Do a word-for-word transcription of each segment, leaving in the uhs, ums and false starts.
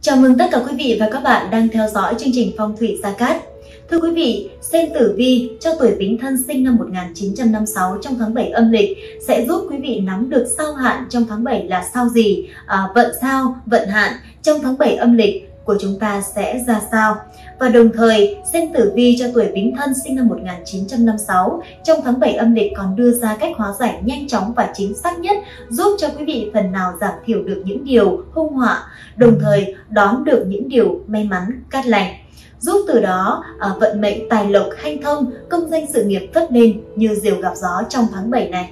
Chào mừng tất cả quý vị và các bạn đang theo dõi chương trình Phong thủy Gia Cát. Thưa quý vị, xem tử vi cho tuổi Bính Thân sinh năm một nghìn chín trăm năm mươi sáu trong tháng bảy âm lịch sẽ giúp quý vị nắm được sao hạn trong tháng bảy là sao gì, à, vận sao, vận hạn trong tháng bảy âm lịch của chúng ta sẽ ra sao. Và đồng thời, xem tử vi cho tuổi Bính Thân sinh năm một nghìn chín trăm năm mươi sáu trong tháng bảy âm lịch còn đưa ra cách hóa giải nhanh chóng và chính xác nhất, giúp cho quý vị phần nào giảm thiểu được những điều hung họa, đồng thời đón được những điều may mắn cát lành, giúp từ đó à, vận mệnh tài lộc hanh thông, công danh sự nghiệp phất lên như diều gặp gió trong tháng bảy này.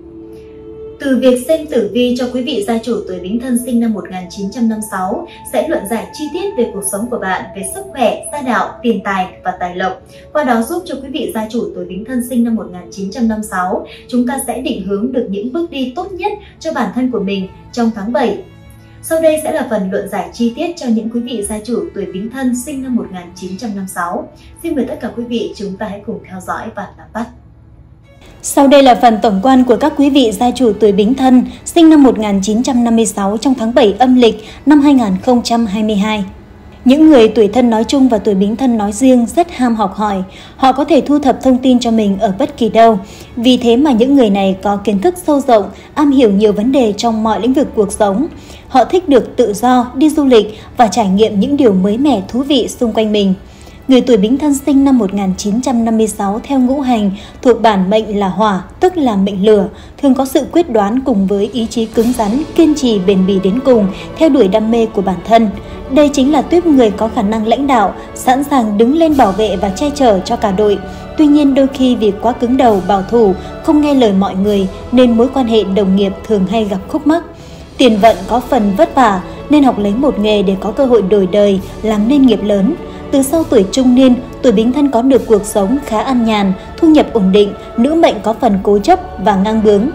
Từ việc xem tử vi cho quý vị gia chủ tuổi Bính Thân sinh năm một nghìn chín trăm năm mươi sáu sẽ luận giải chi tiết về cuộc sống của bạn, về sức khỏe, gia đạo, tiền tài và tài lộc. Qua đó giúp cho quý vị gia chủ tuổi Bính Thân sinh năm một nghìn chín trăm năm mươi sáu, chúng ta sẽ định hướng được những bước đi tốt nhất cho bản thân của mình trong tháng bảy. Sau đây sẽ là phần luận giải chi tiết cho những quý vị gia chủ tuổi Bính Thân sinh năm một nghìn chín trăm năm mươi sáu. Xin mời tất cả quý vị chúng ta hãy cùng theo dõi và nắm bắt. Sau đây là phần tổng quan của các quý vị gia chủ tuổi Bính Thân sinh năm một nghìn chín trăm năm mươi sáu trong tháng bảy âm lịch năm hai nghìn không trăm hai mươi hai. Những người tuổi Thân nói chung và tuổi Bính Thân nói riêng rất ham học hỏi. Họ có thể thu thập thông tin cho mình ở bất kỳ đâu. Vì thế mà những người này có kiến thức sâu rộng, am hiểu nhiều vấn đề trong mọi lĩnh vực cuộc sống. Họ thích được tự do, đi du lịch và trải nghiệm những điều mới mẻ thú vị xung quanh mình. Người tuổi Bính Thân sinh năm một nghìn chín trăm năm mươi sáu theo ngũ hành thuộc bản mệnh là hỏa, tức là mệnh lửa, thường có sự quyết đoán cùng với ý chí cứng rắn, kiên trì bền bỉ đến cùng, theo đuổi đam mê của bản thân. Đây chính là tuýp người có khả năng lãnh đạo, sẵn sàng đứng lên bảo vệ và che chở cho cả đội. Tuy nhiên đôi khi vì quá cứng đầu, bảo thủ, không nghe lời mọi người nên mối quan hệ đồng nghiệp thường hay gặp khúc mắc. Tiền vận có phần vất vả nên học lấy một nghề để có cơ hội đổi đời, làm nên nghiệp lớn. Từ sau tuổi trung niên, tuổi Bính Thân có được cuộc sống khá an nhàn, thu nhập ổn định, nữ mệnh có phần cố chấp và ngang bướng.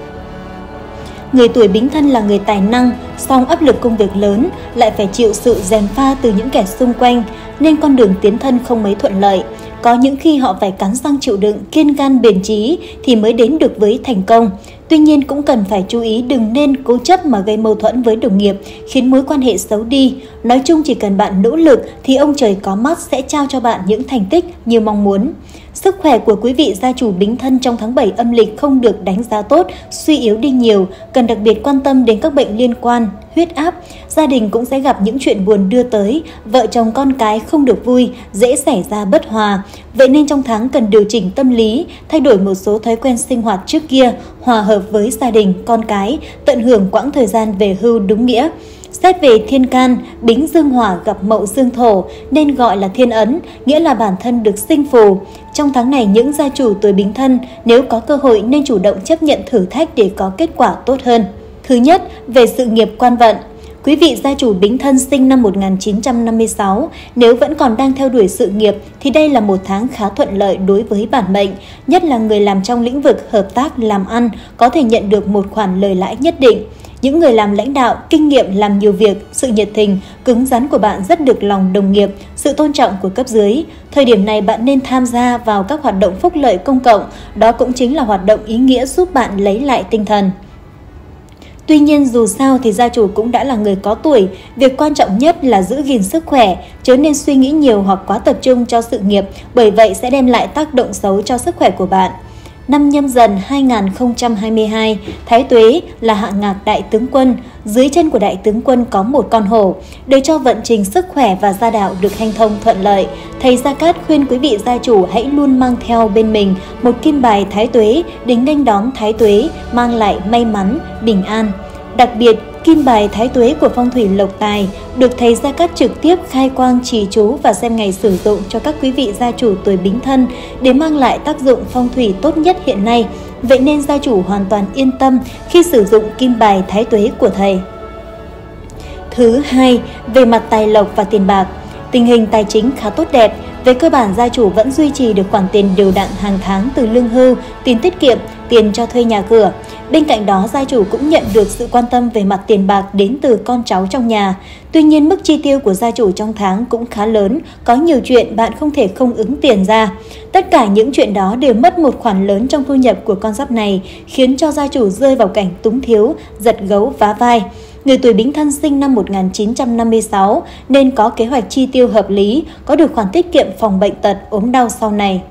Người tuổi Bính Thân là người tài năng, song áp lực công việc lớn, lại phải chịu sự gièm pha từ những kẻ xung quanh, nên con đường tiến thân không mấy thuận lợi. Có những khi họ phải cắn răng chịu đựng, kiên gan bền chí thì mới đến được với thành công. Tuy nhiên cũng cần phải chú ý đừng nên cố chấp mà gây mâu thuẫn với đồng nghiệp, khiến mối quan hệ xấu đi. Nói chung chỉ cần bạn nỗ lực thì ông trời có mắt sẽ trao cho bạn những thành tích như mong muốn. Sức khỏe của quý vị gia chủ Bính Thân trong tháng bảy âm lịch không được đánh giá tốt, suy yếu đi nhiều, cần đặc biệt quan tâm đến các bệnh liên quan, huyết áp. Gia đình cũng sẽ gặp những chuyện buồn đưa tới, vợ chồng con cái không được vui, dễ xảy ra bất hòa. Vậy nên trong tháng cần điều chỉnh tâm lý, thay đổi một số thói quen sinh hoạt trước kia, hòa hợp với gia đình, con cái, tận hưởng quãng thời gian về hưu đúng nghĩa. Xét về thiên can, Bính dương hỏa gặp Mậu dương thổ nên gọi là thiên ấn, nghĩa là bản thân được sinh phù. Trong tháng này, những gia chủ tuổi Bính Thân nếu có cơ hội nên chủ động chấp nhận thử thách để có kết quả tốt hơn. Thứ nhất, về sự nghiệp quan vận. Quý vị gia chủ Bính Thân sinh năm một nghìn chín trăm năm mươi sáu, nếu vẫn còn đang theo đuổi sự nghiệp thì đây là một tháng khá thuận lợi đối với bản mệnh, nhất là người làm trong lĩnh vực hợp tác làm ăn có thể nhận được một khoản lời lãi nhất định. Những người làm lãnh đạo, kinh nghiệm làm nhiều việc, sự nhiệt tình, cứng rắn của bạn rất được lòng đồng nghiệp, sự tôn trọng của cấp dưới. Thời điểm này bạn nên tham gia vào các hoạt động phúc lợi công cộng, đó cũng chính là hoạt động ý nghĩa giúp bạn lấy lại tinh thần. Tuy nhiên dù sao thì gia chủ cũng đã là người có tuổi, việc quan trọng nhất là giữ gìn sức khỏe, chớ nên suy nghĩ nhiều hoặc quá tập trung cho sự nghiệp, bởi vậy sẽ đem lại tác động xấu cho sức khỏe của bạn. Năm Nhâm Dần hai nghìn không trăm hai mươi hai, Thái Tuế là hạ ngạc đại tướng quân, dưới chân của đại tướng quân có một con hổ, để cho vận trình sức khỏe và gia đạo được hanh thông thuận lợi. Thầy Gia Cát khuyên quý vị gia chủ hãy luôn mang theo bên mình một kim bài Thái Tuế để nghênh đón Thái Tuế, mang lại may mắn, bình an. Đặc biệt, kim bài Thái Tuế của phong thủy lộc tài được thầy Gia Cát trực tiếp khai quang trì chú và xem ngày sử dụng cho các quý vị gia chủ tuổi Bính Thân để mang lại tác dụng phong thủy tốt nhất hiện nay. Vậy nên gia chủ hoàn toàn yên tâm khi sử dụng kim bài Thái Tuế của thầy. Thứ hai, về mặt tài lộc và tiền bạc. Tình hình tài chính khá tốt đẹp. Về cơ bản, gia chủ vẫn duy trì được khoản tiền đều đặn hàng tháng từ lương hưu, tiền tiết kiệm, tiền cho thuê nhà cửa. Bên cạnh đó, gia chủ cũng nhận được sự quan tâm về mặt tiền bạc đến từ con cháu trong nhà. Tuy nhiên, mức chi tiêu của gia chủ trong tháng cũng khá lớn, có nhiều chuyện bạn không thể không ứng tiền ra. Tất cả những chuyện đó đều mất một khoản lớn trong thu nhập của con giáp này, khiến cho gia chủ rơi vào cảnh túng thiếu, giật gấu vá vai. Người tuổi Bính Thân sinh năm một nghìn chín trăm năm mươi sáu nên có kế hoạch chi tiêu hợp lý, có được khoản tiết kiệm phòng bệnh tật, ốm đau sau này.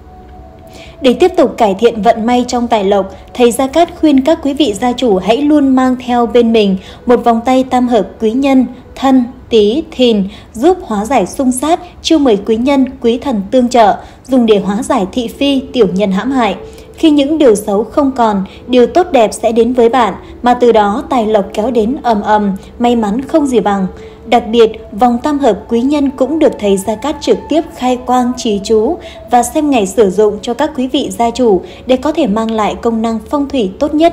Để tiếp tục cải thiện vận may trong tài lộc, thầy Gia Cát khuyên các quý vị gia chủ hãy luôn mang theo bên mình một vòng tay tam hợp quý nhân, Thân, Tý, Thìn, giúp hóa giải xung sát, chiêu mời quý nhân, quý thần tương trợ, dùng để hóa giải thị phi, tiểu nhân hãm hại. Khi những điều xấu không còn, điều tốt đẹp sẽ đến với bạn, mà từ đó tài lộc kéo đến ầm ầm, may mắn không gì bằng. Đặc biệt, vòng tam hợp quý nhân cũng được thầy Gia Cát trực tiếp khai quang trì chú và xem ngày sử dụng cho các quý vị gia chủ để có thể mang lại công năng phong thủy tốt nhất.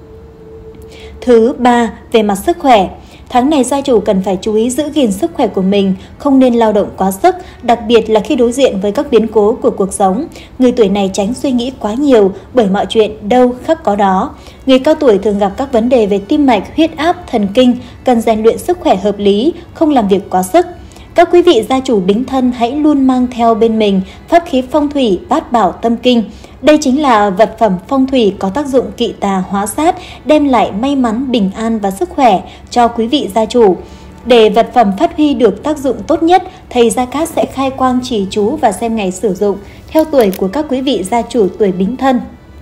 Thứ ba, về mặt sức khỏe. Tháng này gia chủ cần phải chú ý giữ gìn sức khỏe của mình, không nên lao động quá sức, đặc biệt là khi đối diện với các biến cố của cuộc sống. Người tuổi này tránh suy nghĩ quá nhiều bởi mọi chuyện đâu khắc có đó. Người cao tuổi thường gặp các vấn đề về tim mạch, huyết áp, thần kinh, cần rèn luyện sức khỏe hợp lý, không làm việc quá sức. Các quý vị gia chủ Bính Thân hãy luôn mang theo bên mình pháp khí phong thủy Bát Bảo Tâm Kinh. Đây chính là vật phẩm phong thủy có tác dụng kỵ tà hóa sát, đem lại may mắn, bình an và sức khỏe cho quý vị gia chủ. Để vật phẩm phát huy được tác dụng tốt nhất, thầy Gia Cát sẽ khai quang trì chú và xem ngày sử dụng theo tuổi của các quý vị gia chủ tuổi Bính Thân.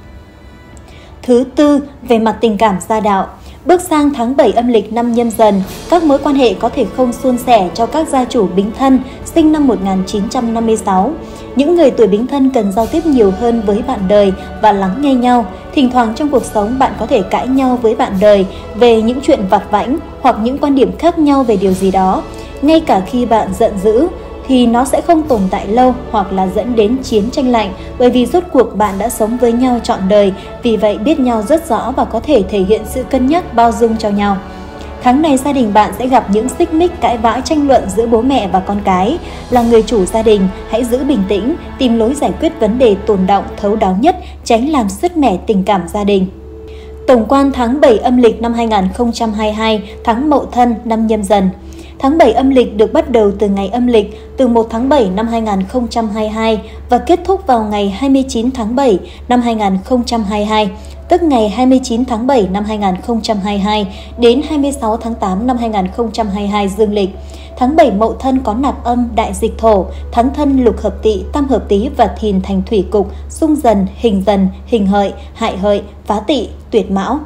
Thứ tư, về mặt tình cảm gia đạo. Bước sang tháng bảy âm lịch năm Nhâm Dần, các mối quan hệ có thể không suôn sẻ cho các gia chủ Bính Thân sinh năm một nghìn chín trăm năm mươi sáu. Những người tuổi Bính Thân cần giao tiếp nhiều hơn với bạn đời và lắng nghe nhau. Thỉnh thoảng trong cuộc sống bạn có thể cãi nhau với bạn đời về những chuyện vặt vãnh hoặc những quan điểm khác nhau về điều gì đó. Ngay cả khi bạn giận dữ thì nó sẽ không tồn tại lâu hoặc là dẫn đến chiến tranh lạnh, bởi vì rốt cuộc bạn đã sống với nhau trọn đời, vì vậy biết nhau rất rõ và có thể thể hiện sự cân nhắc bao dung cho nhau. Tháng này gia đình bạn sẽ gặp những xích mích, cãi vã, tranh luận giữa bố mẹ và con cái. Là người chủ gia đình, hãy giữ bình tĩnh, tìm lối giải quyết vấn đề tồn đọng thấu đáo nhất, tránh làm sứt mẻ tình cảm gia đình. Tổng quan tháng bảy âm lịch năm hai nghìn không trăm hai mươi hai, tháng Mậu Thân năm Nhâm Dần. Tháng bảy âm lịch được bắt đầu từ ngày âm lịch từ một tháng bảy năm hai nghìn không trăm hai mươi hai và kết thúc vào ngày hai mươi chín tháng bảy năm hai nghìn không trăm hai mươi hai, tức ngày hai mươi chín tháng bảy năm hai nghìn không trăm hai mươi hai đến hai mươi sáu tháng tám năm hai nghìn không trăm hai mươi hai dương lịch. Tháng bảy Mậu Thân có nạp âm đại dịch thổ, tháng Thân lục hợp Tỵ, tam hợp Tý và Thìn thành thủy cục, xung Dần, hình Dần, hình Hợi, hại Hợi, phá Tỵ, tuyệt Mão.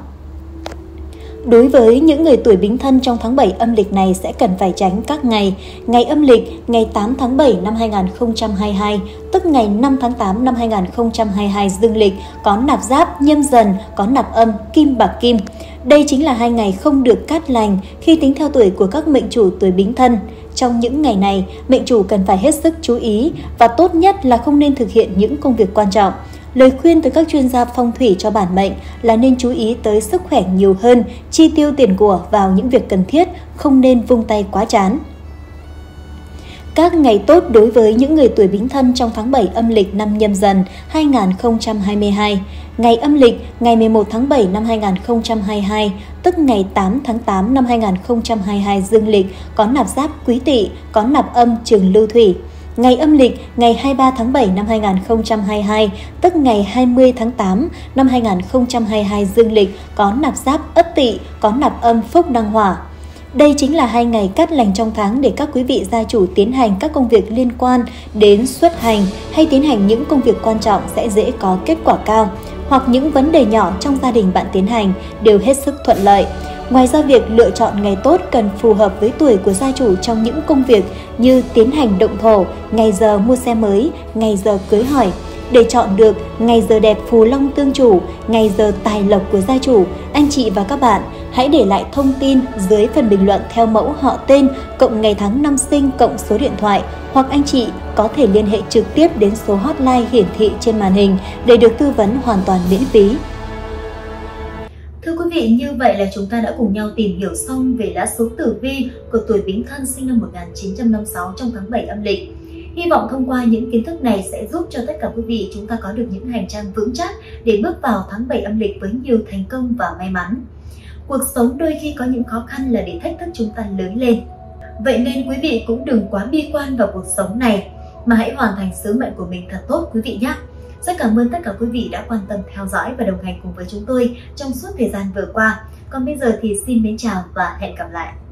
Đối với những người tuổi Bính Thân trong tháng bảy âm lịch này sẽ cần phải tránh các ngày: ngày âm lịch ngày tám tháng bảy năm hai nghìn không trăm hai mươi hai, tức ngày năm tháng tám năm hai nghìn không trăm hai mươi hai dương lịch, có nạp giáp Nhâm Dần, có nạp âm Kim Bạc Kim. Đây chính là hai ngày không được cát lành khi tính theo tuổi của các mệnh chủ tuổi Bính Thân. Trong những ngày này, mệnh chủ cần phải hết sức chú ý và tốt nhất là không nên thực hiện những công việc quan trọng. Lời khuyên từ các chuyên gia phong thủy cho bản mệnh là nên chú ý tới sức khỏe nhiều hơn, chi tiêu tiền của vào những việc cần thiết, không nên vung tay quá chán. Các ngày tốt đối với những người tuổi Bính Thân trong tháng bảy âm lịch năm Nhâm Dần hai nghìn không trăm hai mươi hai. Ngày âm lịch ngày mười một tháng bảy năm hai nghìn không trăm hai mươi hai, tức ngày tám tháng tám năm hai nghìn không trăm hai mươi hai dương lịch, có nạp giáp Quý Tỵ, có nạp âm Trường Lưu Thủy. Ngày âm lịch ngày hai mươi ba tháng bảy năm hai nghìn không trăm hai mươi hai, tức ngày hai mươi tháng tám năm hai nghìn không trăm hai mươi hai dương lịch, có nạp giáp Ất Tỵ, có nạp âm Phúc Đăng Hỏa. Đây chính là hai ngày cát lành trong tháng để các quý vị gia chủ tiến hành các công việc liên quan đến xuất hành hay tiến hành những công việc quan trọng sẽ dễ có kết quả cao, hoặc những vấn đề nhỏ trong gia đình bạn tiến hành đều hết sức thuận lợi. Ngoài ra, việc lựa chọn ngày tốt cần phù hợp với tuổi của gia chủ trong những công việc như tiến hành động thổ, ngày giờ mua xe mới, ngày giờ cưới hỏi. Để chọn được ngày giờ đẹp phù long tương chủ, ngày giờ tài lộc của gia chủ, anh chị và các bạn hãy để lại thông tin dưới phần bình luận theo mẫu họ tên, cộng ngày tháng năm sinh, cộng số điện thoại, hoặc anh chị có thể liên hệ trực tiếp đến số hotline hiển thị trên màn hình để được tư vấn hoàn toàn miễn phí. Thưa quý vị, như vậy là chúng ta đã cùng nhau tìm hiểu xong về lá số tử vi của tuổi Bính Thân sinh năm một nghìn chín trăm năm mươi sáu trong tháng bảy âm lịch. Hy vọng thông qua những kiến thức này sẽ giúp cho tất cả quý vị chúng ta có được những hành trang vững chắc để bước vào tháng bảy âm lịch với nhiều thành công và may mắn. Cuộc sống đôi khi có những khó khăn là để thách thức chúng ta lớn lên. Vậy nên quý vị cũng đừng quá bi quan vào cuộc sống này, mà hãy hoàn thành sứ mệnh của mình thật tốt quý vị nhé. Rất cảm ơn tất cả quý vị đã quan tâm theo dõi và đồng hành cùng với chúng tôi trong suốt thời gian vừa qua. Còn bây giờ thì xin mến chào và hẹn gặp lại.